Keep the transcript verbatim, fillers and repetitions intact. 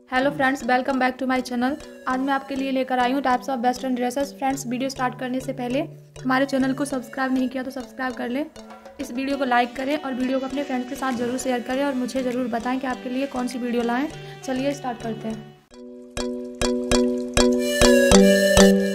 Hello friends, welcome back to my channel. आज मैं आपके लिए लेकर आई हूँ types of western dresses. Friends, video start करने से पहले हमारे चैनल को सब्सक्राइब नहीं किया तो सब्सक्राइब कर लें। इस वीडियो को लाइक करें और वीडियो को अपने फ्रेंड्स के साथ ज़रूर शेयर करें और मुझे ज़रूर बताएं कि आपके लिए कौन सी वीडियो लाएँ। चलिए स्टार्ट करते हैं।